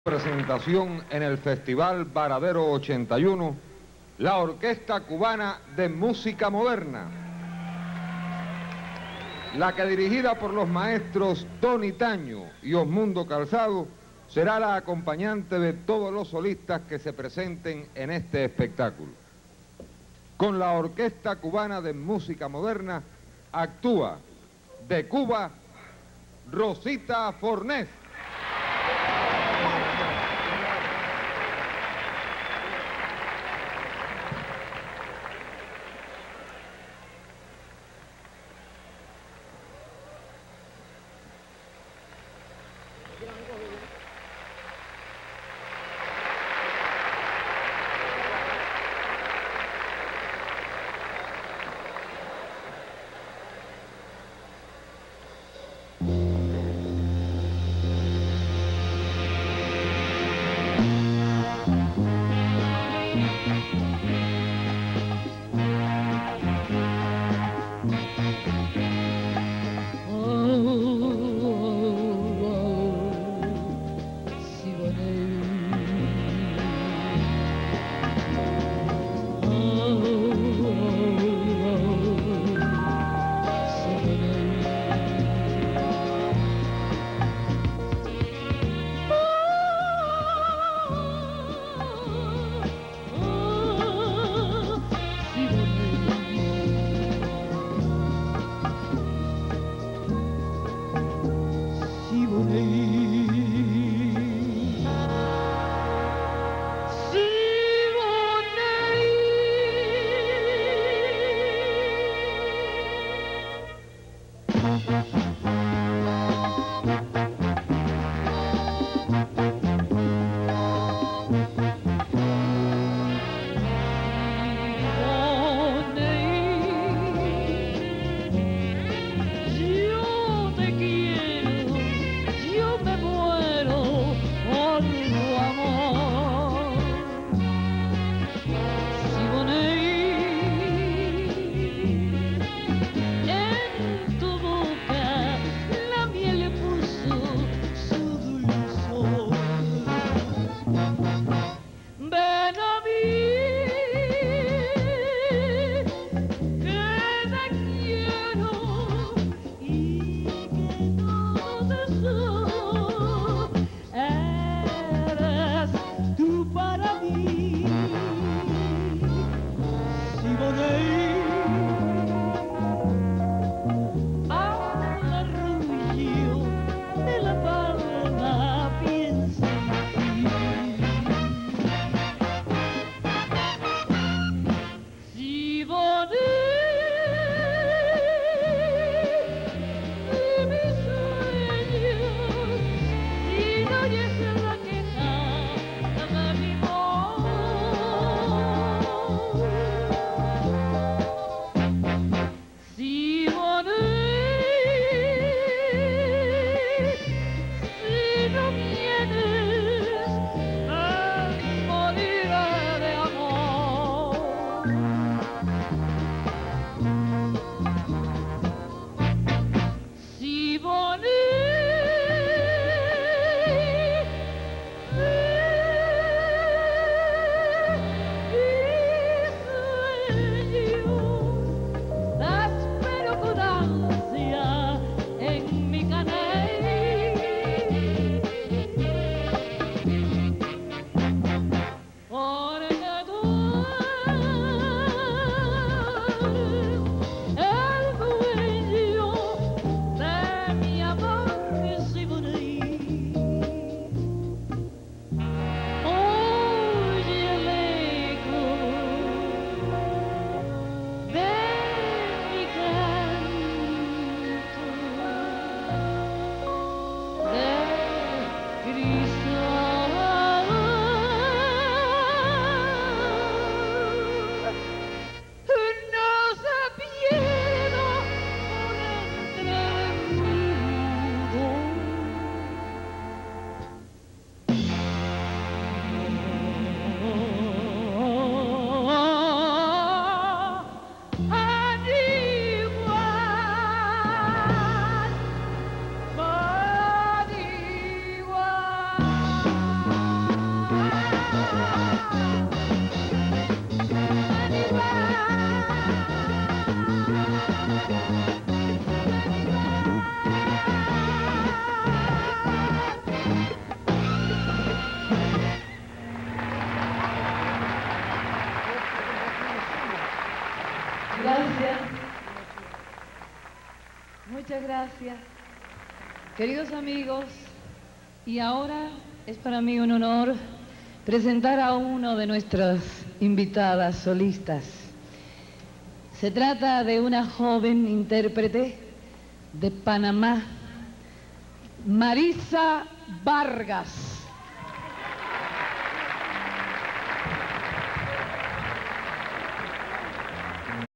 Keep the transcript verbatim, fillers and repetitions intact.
Presentación en el Festival Varadero ochenta y uno, la Orquesta Cubana de Música Moderna, la que, dirigida por los maestros Tony Taño y Osmundo Calzado, será la acompañante de todos los solistas que se presenten en este espectáculo. Con la Orquesta Cubana de Música Moderna actúa de Cuba Rosita Fornés. En tu boca Muchas gracias. Queridos amigos, y ahora es para mí un honor presentar a uno de nuestras invitadas solistas. Se trata de una joven intérprete de Panamá, Marisa Vargas.